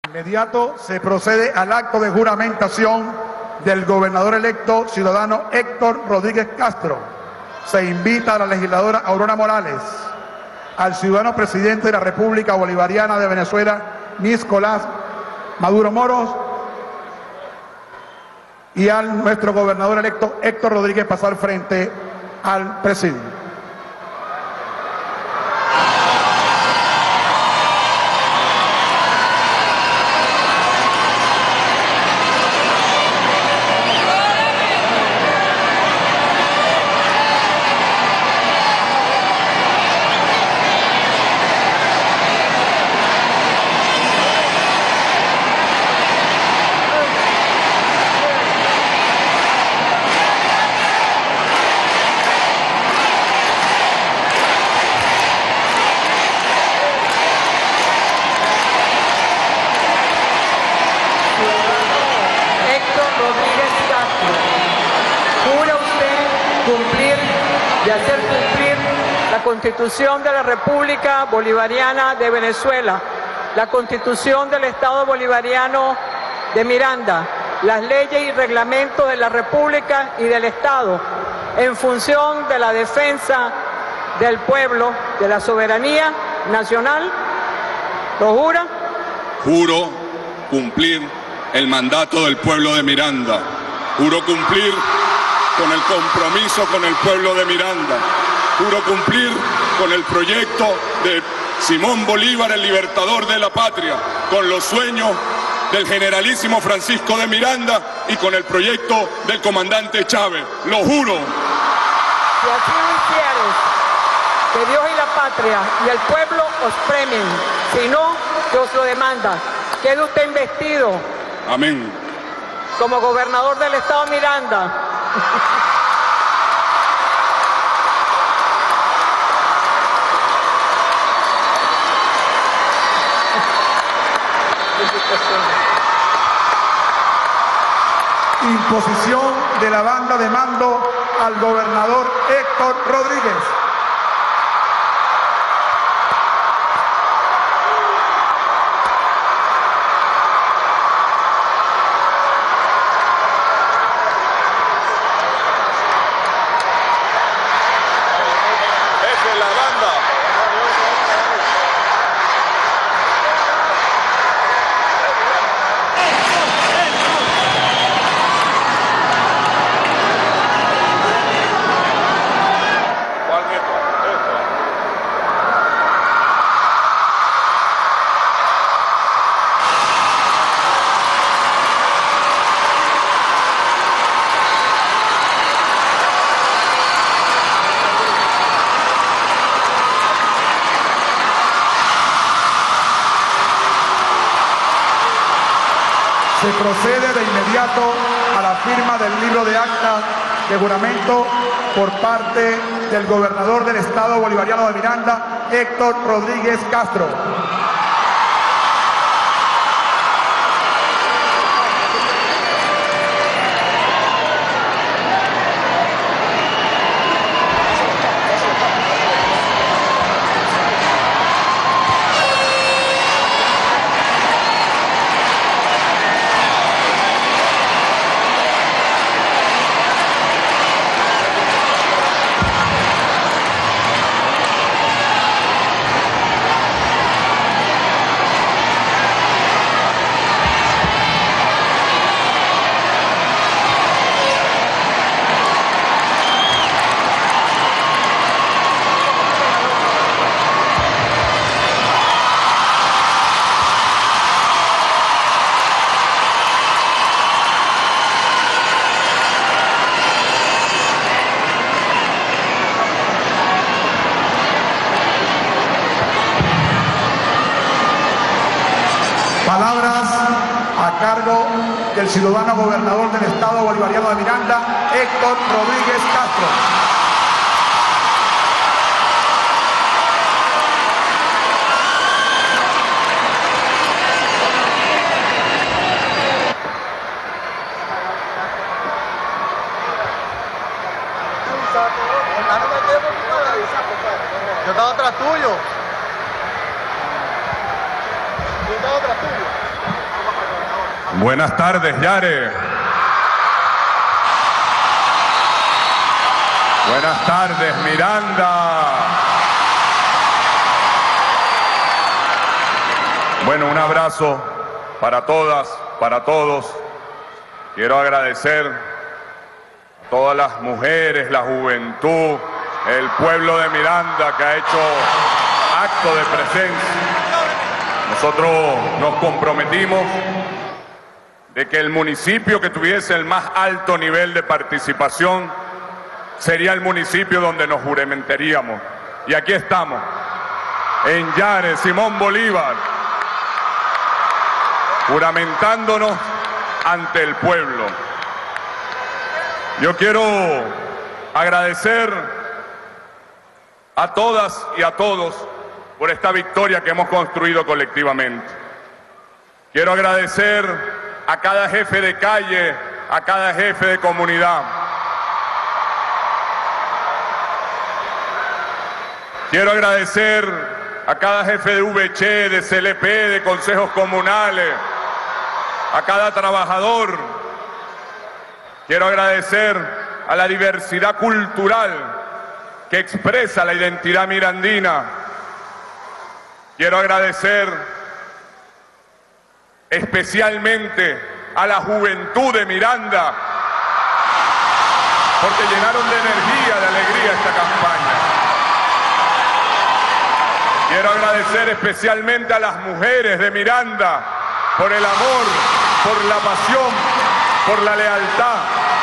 Inmediato se procede al acto de juramentación del gobernador electo ciudadano Héctor Rodríguez Castro. Se invita a la legisladora Aurora Morales, al ciudadano presidente de la República Bolivariana de Venezuela, Nicolás Maduro Moros, y a nuestro gobernador electo Héctor Rodríguez pasar frente al presidio. De hacer cumplir la Constitución de la República Bolivariana de Venezuela, la Constitución del Estado Bolivariano de Miranda, las leyes y reglamentos de la República y del Estado, en función de la defensa del pueblo, de la soberanía nacional. ¿Lo jura? Juro cumplir el mandato del pueblo de Miranda. Juro cumplir con el compromiso con el pueblo de Miranda. Juro cumplir con el proyecto de Simón Bolívar, el libertador de la patria, con los sueños del generalísimo Francisco de Miranda y con el proyecto del comandante Chávez. Lo juro. Si así lo hicieres, que Dios y la patria y el pueblo os premien. Si no, que os lo demanda. Quede usted investido. Amén. Como gobernador del Estado Miranda. Imposición de la banda de mando al gobernador Héctor Rodríguez. Se procede de inmediato a la firma del libro de acta de juramento por parte del gobernador del Estado Bolivariano de Miranda, Héctor Rodríguez Castro. Palabras a cargo del ciudadano gobernador del Estado Bolivariano de Miranda, Héctor Rodríguez Castro. Yo estaba atrás tuyo. Yo estaba atrás tuyo. Buenas tardes, Yare. Buenas tardes, Miranda. Bueno, un abrazo para todas, para todos. Quiero agradecer a todas las mujeres, la juventud, el pueblo de Miranda que ha hecho acto de presencia. Nosotros nos comprometimos de que el municipio que tuviese el más alto nivel de participación sería el municipio donde nos juramentaríamos. Y aquí estamos, en Yare, Simón Bolívar, juramentándonos ante el pueblo. Yo quiero agradecer a todas y a todos por esta victoria que hemos construido colectivamente. Quiero agradecer a cada jefe de calle, a cada jefe de comunidad. Quiero agradecer a cada jefe de VC, de CLP, de consejos comunales, a cada trabajador. Quiero agradecer a la diversidad cultural que expresa la identidad mirandina. Quiero agradecer especialmente a la juventud de Miranda, porque llenaron de energía, de alegría esta campaña. Quiero agradecer especialmente a las mujeres de Miranda por el amor, por la pasión, por la lealtad.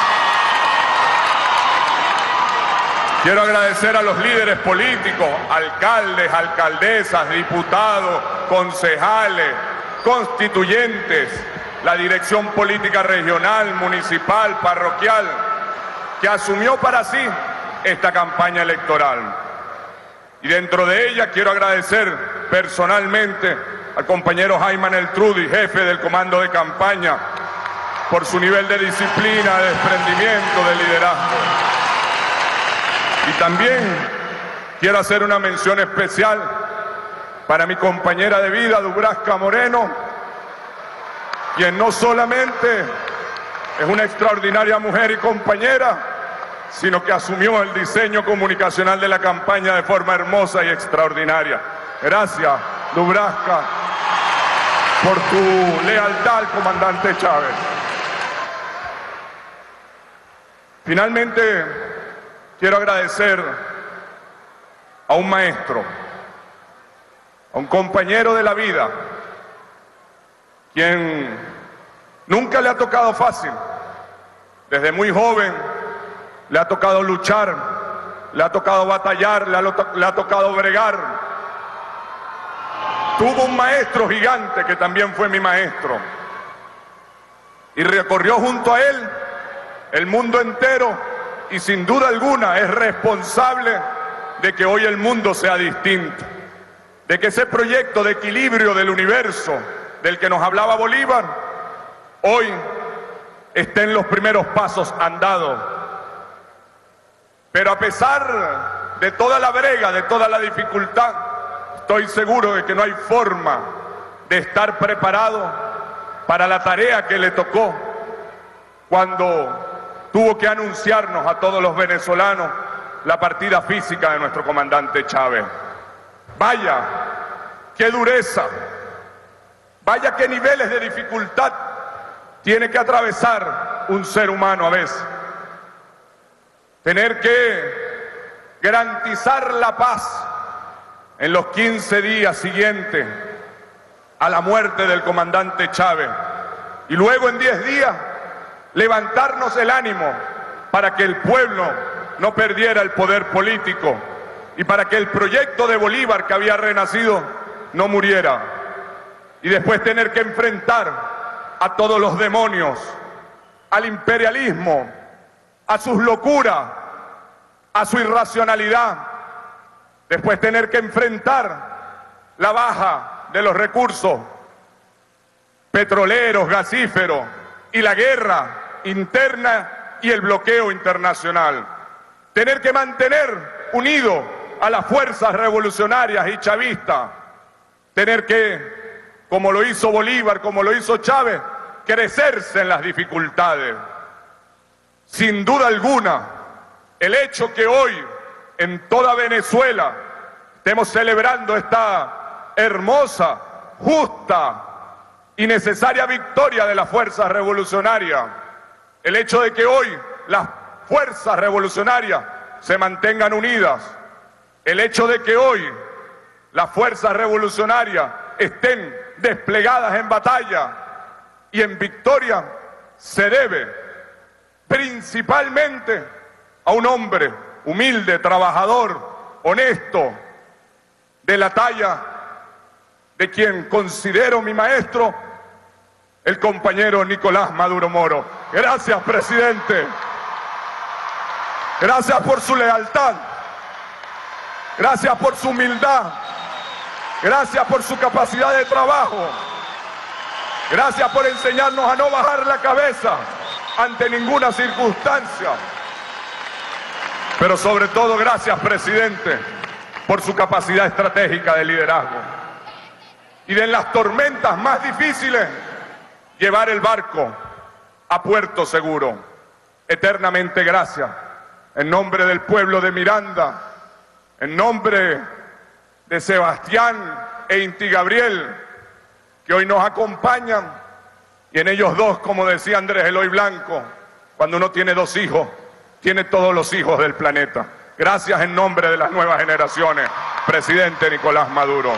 Quiero agradecer a los líderes políticos, alcaldes, alcaldesas, diputados, concejales, constituyentes, la dirección política regional, municipal, parroquial, que asumió para sí esta campaña electoral. Y dentro de ella quiero agradecer personalmente al compañero Jaime Neltrudi, jefe del comando de campaña, por su nivel de disciplina, de desprendimiento, de liderazgo. Y también quiero hacer una mención especial para mi compañera de vida, Dubrasca Moreno, quien no solamente es una extraordinaria mujer y compañera, sino que asumió el diseño comunicacional de la campaña de forma hermosa y extraordinaria. Gracias, Dubrasca, por tu lealtad al comandante Chávez. Finalmente, quiero agradecer a un maestro, a un compañero de la vida, quien nunca le ha tocado fácil. Desde muy joven le ha tocado luchar, le ha tocado batallar, le ha tocado bregar. Tuvo un maestro gigante que también fue mi maestro y recorrió junto a él el mundo entero, y sin duda alguna es responsable de que hoy el mundo sea distinto, de que ese proyecto de equilibrio del universo del que nos hablaba Bolívar hoy esté en los primeros pasos andados. Pero a pesar de toda la brega, de toda la dificultad, estoy seguro de que no hay forma de estar preparado para la tarea que le tocó cuando tuvo que anunciarnos a todos los venezolanos la partida física de nuestro comandante Chávez. Vaya, qué dureza, vaya qué niveles de dificultad tiene que atravesar un ser humano a veces. Tener que garantizar la paz en los 15 días siguientes a la muerte del comandante Chávez, y luego en 10 días levantarnos el ánimo para que el pueblo no perdiera el poder político y para que el proyecto de Bolívar que había renacido no muriera. Y después tener que enfrentar a todos los demonios, al imperialismo, a sus locuras, a su irracionalidad. Después tener que enfrentar la baja de los recursos petroleros, gasíferos, y la guerra interna y el bloqueo internacional. Tener que mantener unido a las fuerzas revolucionarias y chavistas. Tener que, como lo hizo Bolívar, como lo hizo Chávez, crecerse en las dificultades. Sin duda alguna, el hecho que hoy en toda Venezuela estemos celebrando esta hermosa, justa y necesaria victoria de las fuerzas revolucionarias, el hecho de que hoy las fuerzas revolucionarias se mantengan unidas, el hecho de que hoy las fuerzas revolucionarias estén desplegadas en batalla y en victoria, se debe principalmente a un hombre humilde, trabajador, honesto, de la talla de quien considero mi maestro, el compañero Nicolás Maduro Moro. Gracias, presidente. Gracias por su lealtad. Gracias por su humildad. Gracias por su capacidad de trabajo. Gracias por enseñarnos a no bajar la cabeza ante ninguna circunstancia. Pero sobre todo, gracias, presidente, por su capacidad estratégica de liderazgo. Y de en las tormentas más difíciles, llevar el barco a puerto seguro. Eternamente gracias. En nombre del pueblo de Miranda, en nombre de Sebastián e Inti Gabriel, que hoy nos acompañan, y en ellos dos, como decía Andrés Eloy Blanco, cuando uno tiene dos hijos, tiene todos los hijos del planeta. Gracias en nombre de las nuevas generaciones, presidente Nicolás Maduro.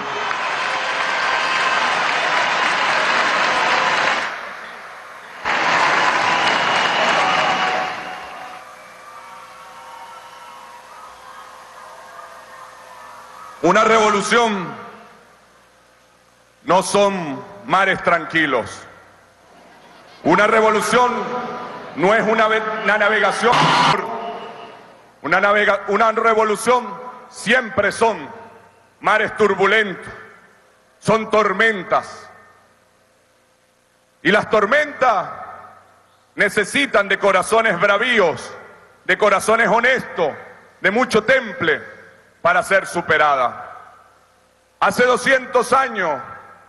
Una revolución no son mares tranquilos. Una revolución no es una navegación. Una revolución siempre son mares turbulentos, son tormentas. Y las tormentas necesitan de corazones bravíos, de corazones honestos, de mucho temple, para ser superada. Hace 200 años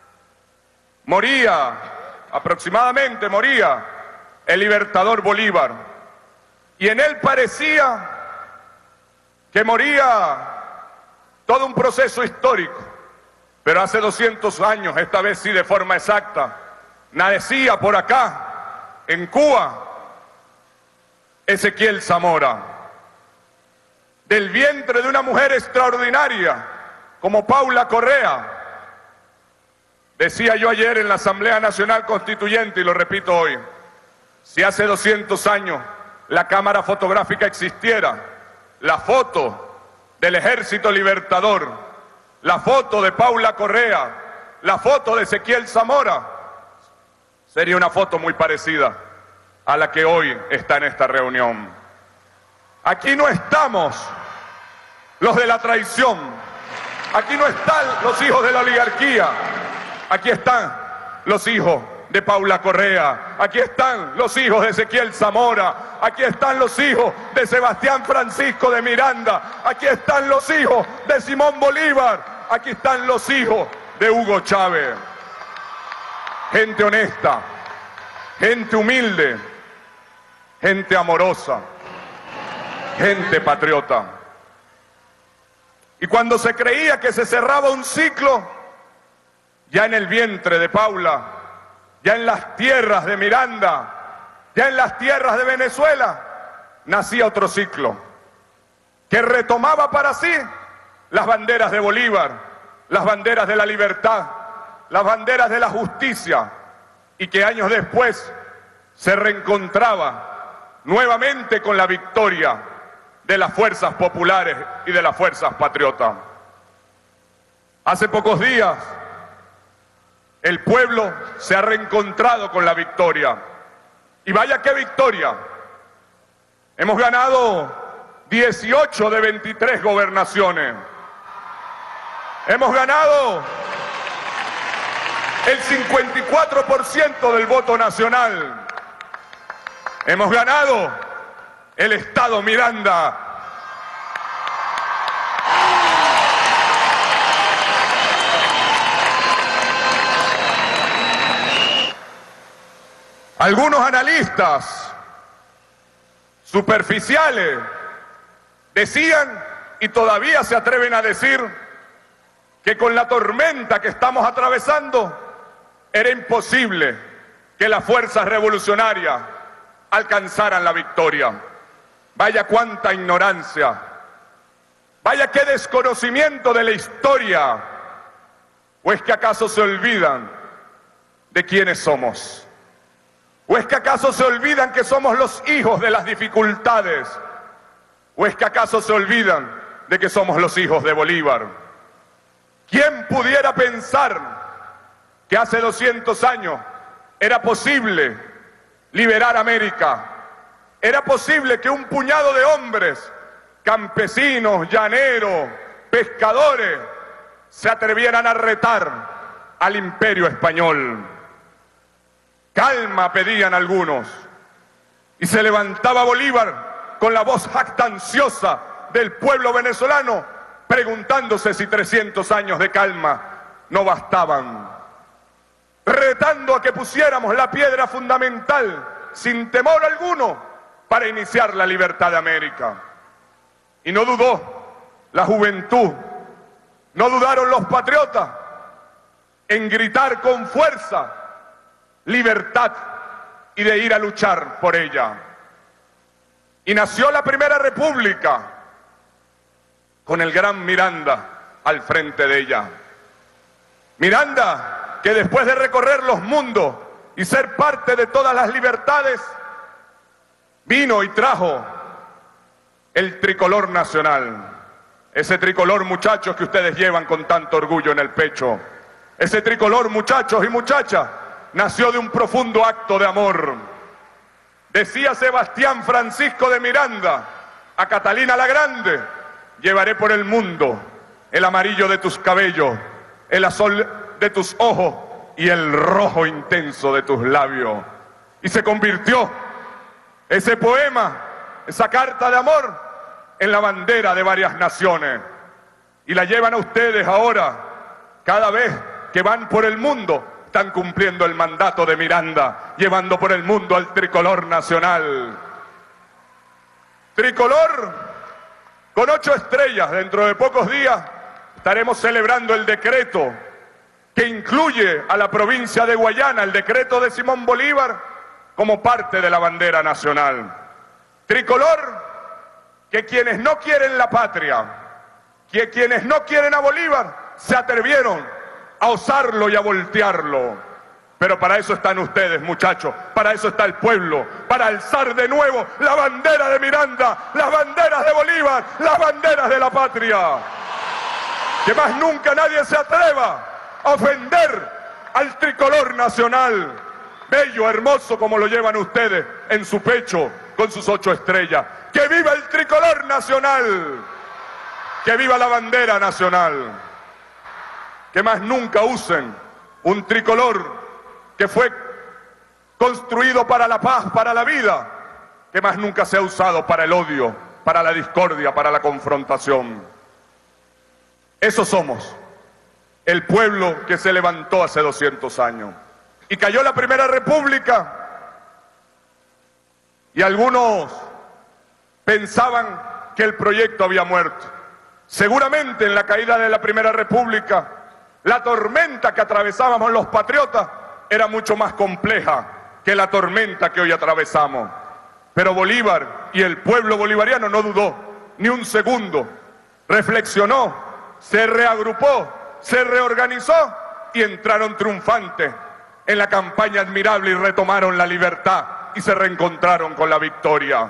aproximadamente moría el libertador Bolívar, y en él parecía que moría todo un proceso histórico, pero hace 200 años, esta vez sí de forma exacta, nacía por acá, en Cuba, Ezequiel Zamora, del vientre de una mujer extraordinaria como Paula Correa. Decía yo ayer en la Asamblea Nacional Constituyente, y lo repito hoy, si hace 200 años la cámara fotográfica existiera, la foto del Ejército Libertador, la foto de Paula Correa, la foto de Ezequiel Zamora, sería una foto muy parecida a la que hoy está en esta reunión. Aquí no estamos los de la traición, aquí no están los hijos de la oligarquía, aquí están los hijos de Paula Correa, aquí están los hijos de Ezequiel Zamora, aquí están los hijos de Sebastián Francisco de Miranda, aquí están los hijos de Simón Bolívar, aquí están los hijos de Hugo Chávez. Gente honesta, gente humilde, gente amorosa, gente patriota. Y cuando se creía que se cerraba un ciclo, ya en el vientre de Paula, ya en las tierras de Miranda, ya en las tierras de Venezuela, nacía otro ciclo, que retomaba para sí las banderas de Bolívar, las banderas de la libertad, las banderas de la justicia, y que años después se reencontraba nuevamente con la victoria de las fuerzas populares y de las fuerzas patriotas. Hace pocos días, el pueblo se ha reencontrado con la victoria. Y vaya qué victoria. Hemos ganado 18 de 23 gobernaciones. Hemos ganado el 54% del voto nacional. Hemos ganado el Estado Miranda. Algunos analistas superficiales decían, y todavía se atreven a decir, que con la tormenta que estamos atravesando era imposible que las fuerzas revolucionarias alcanzaran la victoria. Vaya cuánta ignorancia, vaya qué desconocimiento de la historia. ¿O es que acaso se olvidan de quiénes somos? ¿O es que acaso se olvidan que somos los hijos de las dificultades? ¿O es que acaso se olvidan de que somos los hijos de Bolívar? ¿Quién pudiera pensar que hace 200 años era posible liberar América? Era posible que un puñado de hombres, campesinos, llaneros, pescadores, se atrevieran a retar al imperio español. Calma, pedían algunos, y se levantaba Bolívar con la voz jactanciosa del pueblo venezolano, preguntándose si 300 años de calma no bastaban, retando a que pusiéramos la piedra fundamental, sin temor alguno, para iniciar la libertad de América. Y no dudó la juventud, no dudaron los patriotas en gritar con fuerza libertad y de ir a luchar por ella. Y nació la Primera República con el gran Miranda al frente de ella. Miranda, que después de recorrer los mundos y ser parte de todas las libertades, vino y trajo el tricolor nacional. Ese tricolor, muchachos, que ustedes llevan con tanto orgullo en el pecho. Ese tricolor, muchachos y muchachas, nació de un profundo acto de amor. Decía Sebastián Francisco de Miranda a Catalina la Grande: llevaré por el mundo el amarillo de tus cabellos, el azul de tus ojos y el rojo intenso de tus labios. Y se convirtió ese poema, esa carta de amor, en la bandera de varias naciones. Y la llevan a ustedes ahora. Cada vez que van por el mundo, están cumpliendo el mandato de Miranda, llevando por el mundo al tricolor nacional. Tricolor con 8 estrellas. Dentro de pocos días estaremos celebrando el decreto que incluye a la provincia de Guayana, el decreto de Simón Bolívar, como parte de la bandera nacional. Tricolor que quienes no quieren la patria, que quienes no quieren a Bolívar, se atrevieron a osarlo y a voltearlo. Pero para eso están ustedes, muchachos, para eso está el pueblo, para alzar de nuevo la bandera de Miranda, las banderas de Bolívar, las banderas de la patria. Que más nunca nadie se atreva a ofender al tricolor nacional, bello, hermoso como lo llevan ustedes en su pecho con sus 8 estrellas. ¡Que viva el tricolor nacional! ¡Que viva la bandera nacional! Que más nunca usen un tricolor que fue construido para la paz, para la vida, que más nunca sea usado para el odio, para la discordia, para la confrontación. Eso somos, el pueblo que se levantó hace 200 años. Y cayó la Primera República, y algunos pensaban que el proyecto había muerto. Seguramente en la caída de la Primera República, la tormenta que atravesábamos los patriotas era mucho más compleja que la tormenta que hoy atravesamos. Pero Bolívar y el pueblo bolivariano no dudó ni un segundo, reflexionó, se reagrupó, se reorganizó y entraron triunfantes en la campaña admirable y retomaron la libertad y se reencontraron con la victoria.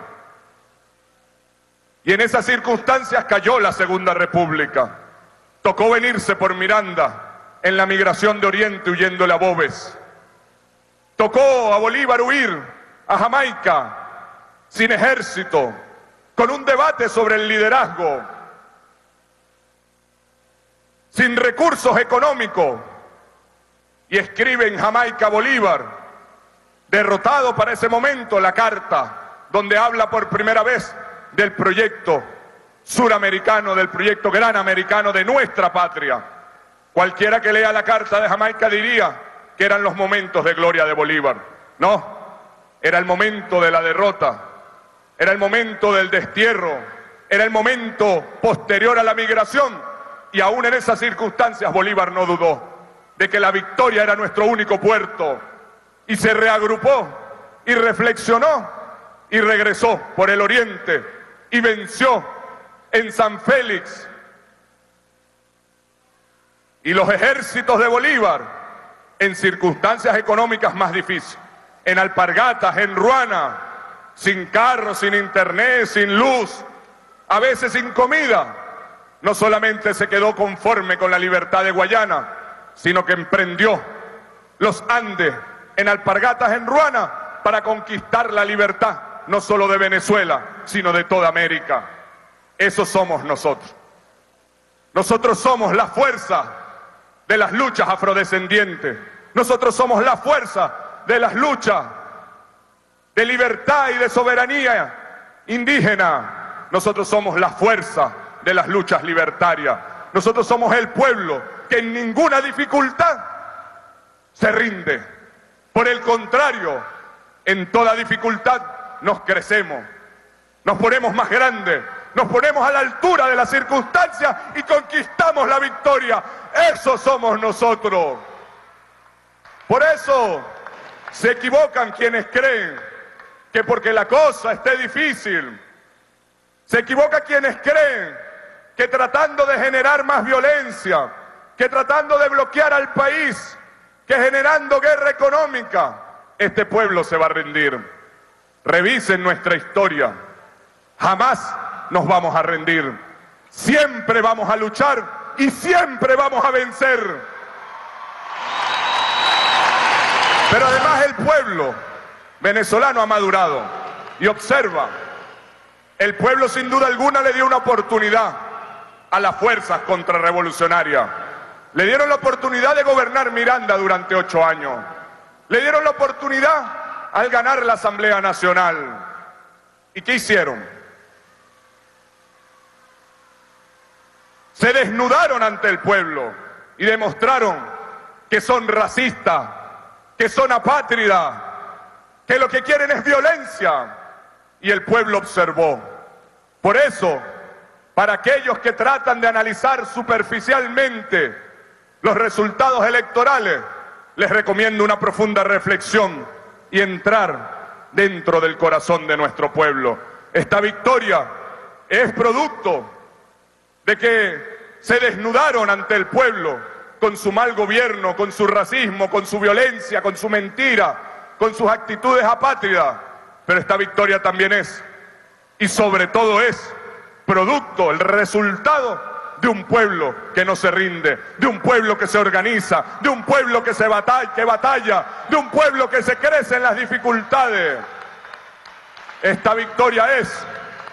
Y en esas circunstancias cayó la Segunda República. Tocó venirse por Miranda en la migración de Oriente huyéndole a Boves. Tocó a Bolívar huir a Jamaica sin ejército, con un debate sobre el liderazgo, sin recursos económicos. Y escribe en Jamaica Bolívar, derrotado para ese momento, la carta donde habla por primera vez del proyecto suramericano, del proyecto gran americano de nuestra patria. Cualquiera que lea la carta de Jamaica diría que eran los momentos de gloria de Bolívar. No, Era el momento de la derrota, era el momento del destierro, era el momento posterior a la migración, y aún en esas circunstancias Bolívar no dudó de que la victoria era nuestro único puerto, y se reagrupó y reflexionó y regresó por el oriente y venció en San Félix. Y los ejércitos de Bolívar, en circunstancias económicas más difíciles, en Alpargatas, en Ruana, sin carro, sin internet, sin luz, a veces sin comida, no solamente se quedó conforme con la libertad de Guayana, sino que emprendió los Andes, en Alpargatas, en Ruana, para conquistar la libertad, no solo de Venezuela, sino de toda América. Eso somos nosotros. Nosotros somos la fuerza de las luchas afrodescendientes. Nosotros somos la fuerza de las luchas de libertad y de soberanía indígena. Nosotros somos la fuerza de las luchas libertarias. Nosotros somos el pueblo que en ninguna dificultad se rinde. Por el contrario, en toda dificultad nos crecemos, nos ponemos más grandes, nos ponemos a la altura de las circunstancias y conquistamos la victoria. Eso somos nosotros. Por eso se equivocan quienes creen que porque la cosa esté difícil, se equivocan quienes creen que tratando de generar más violencia, que tratando de bloquear al país, que generando guerra económica, este pueblo se va a rendir. Revisen nuestra historia. Jamás nos vamos a rendir. Siempre vamos a luchar y siempre vamos a vencer. Pero además el pueblo venezolano ha madurado. Y observa, el pueblo sin duda alguna le dio una oportunidad a las fuerzas contrarrevolucionarias. Le dieron la oportunidad de gobernar Miranda durante 8 años. Le dieron la oportunidad al ganar la Asamblea Nacional. ¿Y qué hicieron? Se desnudaron ante el pueblo y demostraron que son racistas, que son apátridas, que lo que quieren es violencia. Y el pueblo observó. Por eso, para aquellos que tratan de analizar superficialmente los resultados electorales, les recomiendo una profunda reflexión y entrar dentro del corazón de nuestro pueblo. Esta victoria es producto de que se desnudaron ante el pueblo con su mal gobierno, con su racismo, con su violencia, con su mentira, con sus actitudes apátridas. Pero esta victoria también es, y sobre todo es, producto, el resultado de un pueblo que no se rinde, de un pueblo que se organiza, de un pueblo que batalla, de un pueblo que se crece en las dificultades. Esta victoria es,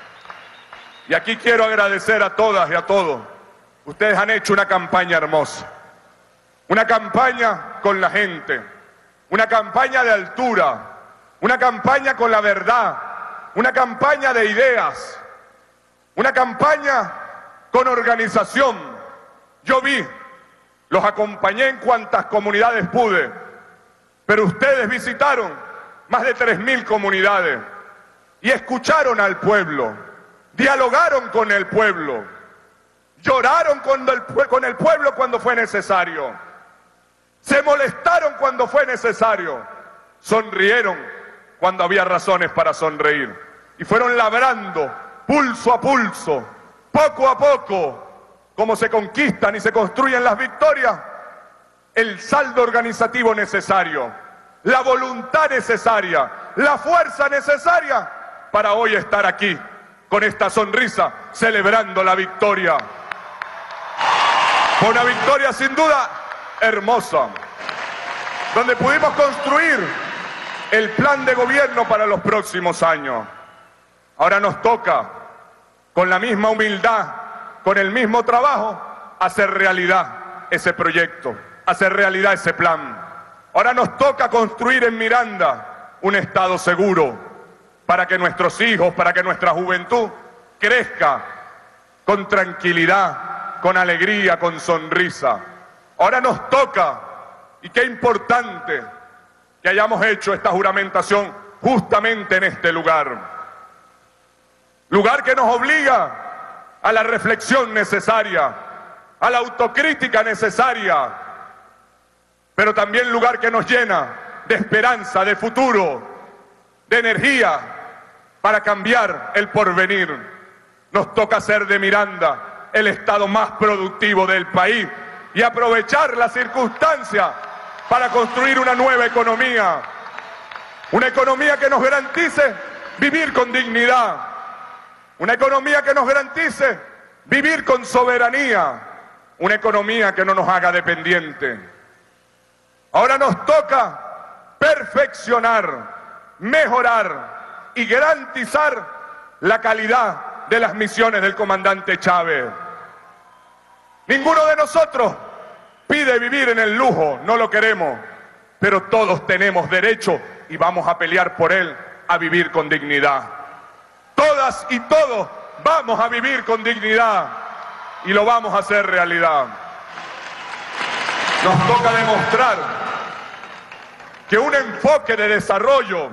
y aquí quiero agradecer a todas y a todos, ustedes han hecho una campaña hermosa, una campaña con la gente, una campaña de altura, una campaña con la verdad, una campaña de ideas, una campaña con organización. Yo vi, los acompañé en cuantas comunidades pude, pero ustedes visitaron más de 3.000 comunidades y escucharon al pueblo, dialogaron con el pueblo, lloraron con el pueblo cuando fue necesario, se molestaron cuando fue necesario, sonrieron cuando había razones para sonreír y fueron labrando pulso a pulso, poco a poco, como se conquistan y se construyen las victorias, el saldo organizativo necesario, la voluntad necesaria, la fuerza necesaria para hoy estar aquí con esta sonrisa celebrando la victoria. Fue una victoria sin duda hermosa, donde pudimos construir el plan de gobierno para los próximos años. Ahora nos toca, con la misma humildad, con el mismo trabajo, hacer realidad ese proyecto, hacer realidad ese plan. Ahora nos toca construir en Miranda un Estado seguro para que nuestros hijos, para que nuestra juventud crezca con tranquilidad, con alegría, con sonrisa. Ahora nos toca, y qué importante que hayamos hecho esta juramentación justamente en este lugar. Lugar que nos obliga a la reflexión necesaria, a la autocrítica necesaria, pero también lugar que nos llena de esperanza, de futuro, de energía para cambiar el porvenir. Nos toca hacer de Miranda el estado más productivo del país y aprovechar la circunstancia para construir una nueva economía. Una economía que nos garantice vivir con dignidad. Una economía que nos garantice vivir con soberanía. Una economía que no nos haga dependientes. Ahora nos toca perfeccionar, mejorar y garantizar la calidad de las misiones del comandante Chávez. Ninguno de nosotros pide vivir en el lujo, no lo queremos, pero todos tenemos derecho y vamos a pelear por él a vivir con dignidad. Todas y todos vamos a vivir con dignidad y lo vamos a hacer realidad. Nos toca demostrar que un enfoque de desarrollo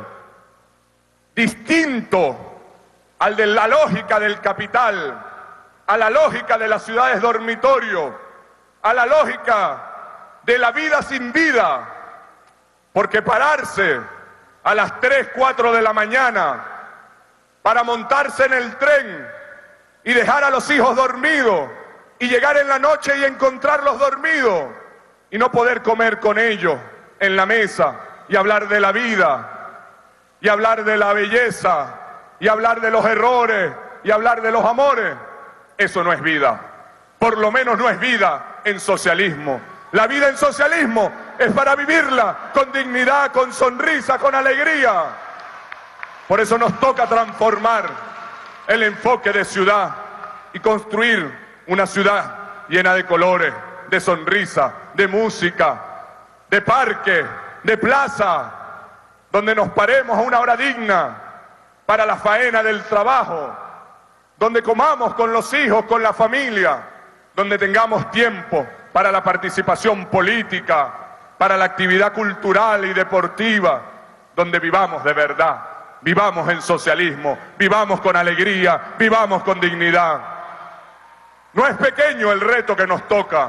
distinto al de la lógica del capital, a la lógica de las ciudades dormitorio, a la lógica de la vida sin vida, porque pararse a las 3, 4 de la mañana para montarse en el tren y dejar a los hijos dormidos y llegar en la noche y encontrarlos dormidos y no poder comer con ellos en la mesa y hablar de la vida y hablar de la belleza y hablar de los errores y hablar de los amores, eso no es vida. Por lo menos no es vida en socialismo. La vida en socialismo es para vivirla con dignidad, con sonrisa, con alegría. Por eso nos toca transformar el enfoque de ciudad y construir una ciudad llena de colores, de sonrisa, de música, de parque, de plaza, donde nos paremos a una hora digna para la faena del trabajo, donde comamos con los hijos, con la familia, donde tengamos tiempo para la participación política, para la actividad cultural y deportiva, donde vivamos de verdad, vivamos en socialismo, vivamos con alegría, vivamos con dignidad. No es pequeño el reto que nos toca.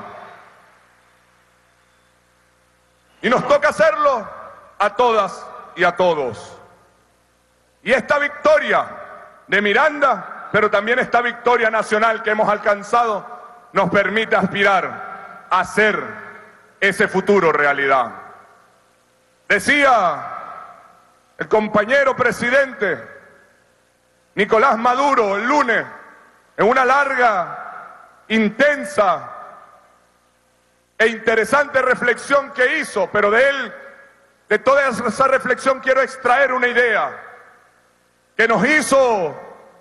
Y nos toca hacerlo a todas y a todos. Y esta victoria de Miranda, pero también esta victoria nacional que hemos alcanzado, nos permite aspirar a hacer ese futuro realidad. Decía el compañero presidente Nicolás Maduro el lunes, en una larga, intensa e interesante reflexión que hizo, pero de toda esa reflexión quiero extraer una idea que nos hizo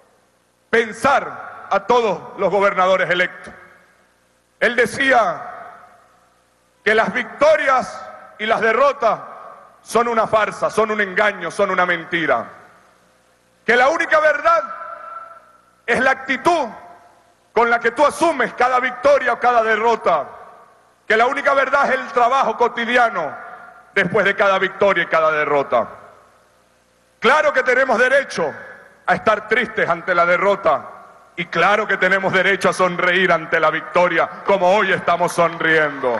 pensar a todos los gobernadores electos. Él decía que las victorias y las derrotas son una farsa, son un engaño, son una mentira. Que la única verdad es la actitud con la que tú asumes cada victoria o cada derrota. Que la única verdad es el trabajo cotidiano después de cada victoria y cada derrota. Claro que tenemos derecho a estar tristes ante la derrota y claro que tenemos derecho a sonreír ante la victoria, como hoy estamos sonriendo.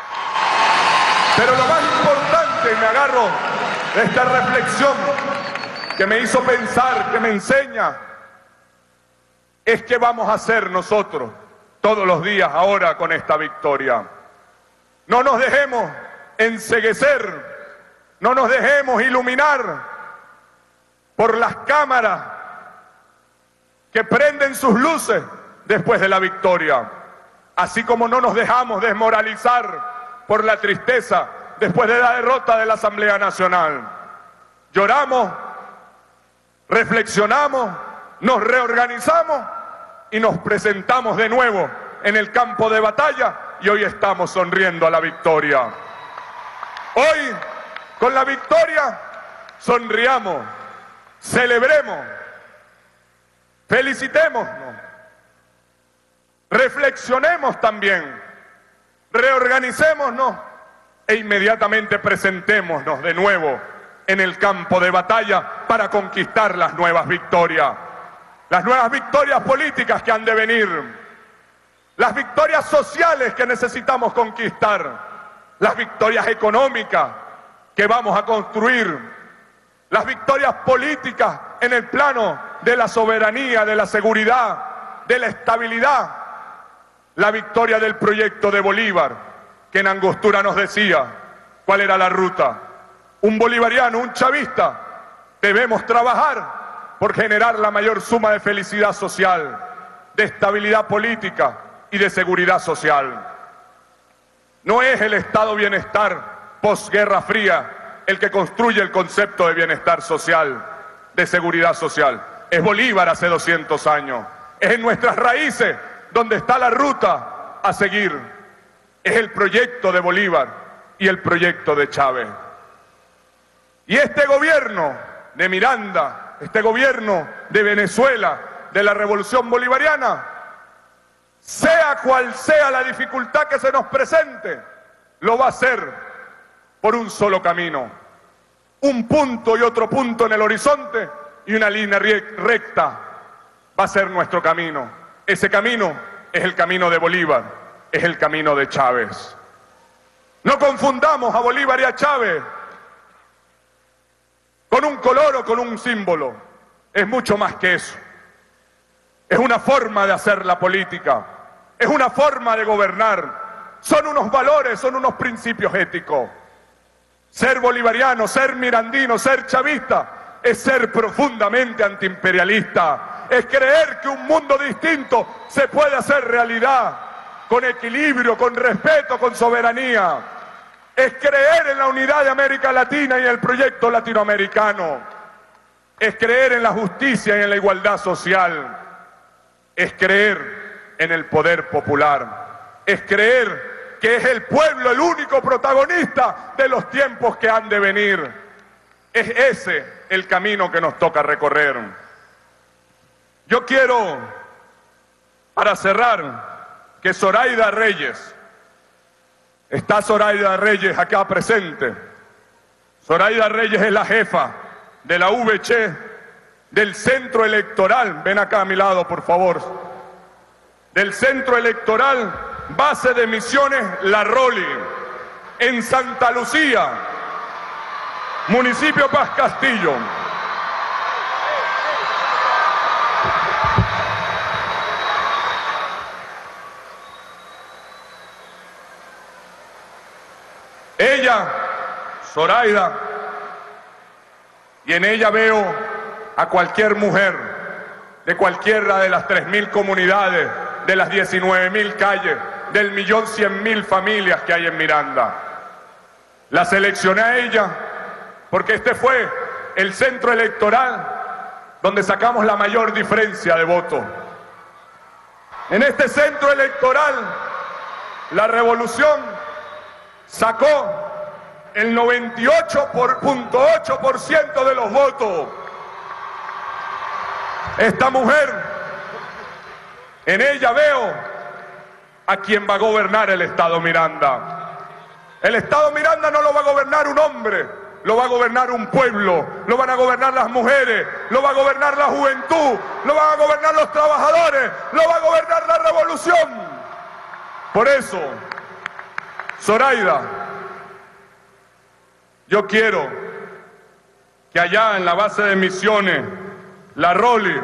Pero lo más importante, me agarro de esta reflexión que me hizo pensar, que me enseña, es qué vamos a hacer nosotros todos los días ahora con esta victoria. No nos dejemos enceguecer, no nos dejemos iluminar por las cámaras que prenden sus luces después de la victoria, así como no nos dejamos desmoralizar por la tristeza después de la derrota de la Asamblea Nacional. Lloramos, reflexionamos, nos reorganizamos y nos presentamos de nuevo en el campo de batalla y hoy estamos sonriendo a la victoria. Hoy, con la victoria, sonriamos, celebremos, felicitémonos, reflexionemos también, reorganicémonos e inmediatamente presentémonos de nuevo en el campo de batalla para conquistar las nuevas victorias políticas que han de venir, las victorias sociales que necesitamos conquistar, las victorias económicas que vamos a construir, las victorias políticas en el plano de la soberanía, de la seguridad, de la estabilidad, la victoria del proyecto de Bolívar, que en Angostura nos decía cuál era la ruta. Un bolivariano, un chavista, debemos trabajar por generar la mayor suma de felicidad social, de estabilidad política y de seguridad social. No es el Estado bienestar posguerra fría el que construye el concepto de bienestar social, de seguridad social. Es Bolívar hace 200 años. Es en nuestras raíces donde está la ruta a seguir. Es el proyecto de Bolívar y el proyecto de Chávez. Y este gobierno de Miranda, este gobierno de Venezuela, de la revolución bolivariana, sea cual sea la dificultad que se nos presente, lo va a hacer por un solo camino. Un punto y otro punto en el horizonte y una línea recta va a ser nuestro camino. Ese camino es el camino de Bolívar, es el camino de Chávez. No confundamos a Bolívar y a Chávez con un color o con un símbolo. Es mucho más que eso. Es una forma de hacer la política, es una forma de gobernar, son unos valores, son unos principios éticos. Ser bolivariano, ser mirandino, ser chavista, es ser profundamente antiimperialista, es creer que un mundo distinto se puede hacer realidad, con equilibrio, con respeto, con soberanía. Es creer en la unidad de América Latina y en el proyecto latinoamericano. Es creer en la justicia y en la igualdad social. Es creer en el poder popular. Es creer que es el pueblo el único protagonista de los tiempos que han de venir. Es ese el camino que nos toca recorrer. Yo quiero, para cerrar, que Zoraida Reyes, está Zoraida Reyes acá presente. Zoraida Reyes es la jefa de la VC del centro electoral. Ven acá a mi lado, por favor. Del centro electoral, base de Misiones La Roli, en Santa Lucía, municipio Paz Castillo. Ella, Zoraida, y en ella veo a cualquier mujer de cualquiera de las 3.000 comunidades, de las 19.000 calles, del 1.100.000 familias que hay en Miranda. La seleccioné a ella porque este fue el centro electoral donde sacamos la mayor diferencia de voto. En este centro electoral, la revolución sacó el 98.8% de los votos. Esta mujer, en ella veo a quien va a gobernar el Estado Miranda. El Estado Miranda no lo va a gobernar un hombre, lo va a gobernar un pueblo, lo van a gobernar las mujeres, lo va a gobernar la juventud, lo van a gobernar los trabajadores, lo va a gobernar la revolución. Por eso, Zoraida, yo quiero que allá en la base de Misiones, La Roli,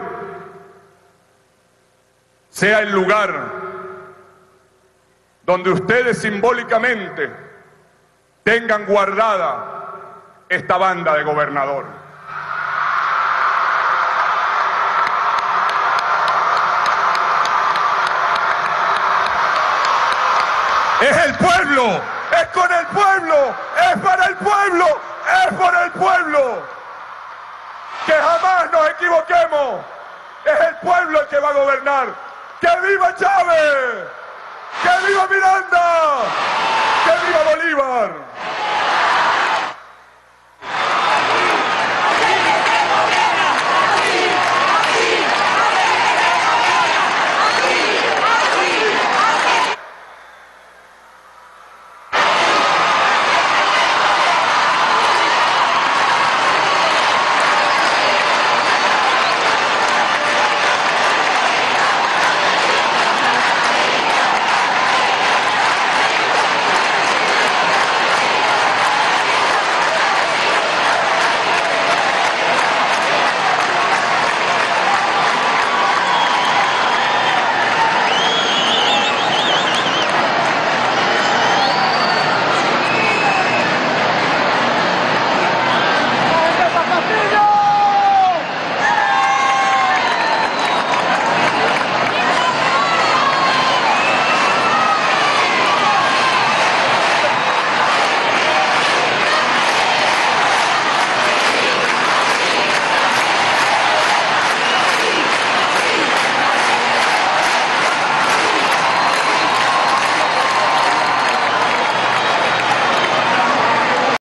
sea el lugar donde ustedes simbólicamente tengan guardada esta banda de gobernador. Es el pueblo, es con el pueblo, es para el pueblo, es por el pueblo. Que jamás nos equivoquemos, es el pueblo el que va a gobernar. ¡Que viva Chávez! ¡Que viva Miranda! ¡Que viva Bolívar!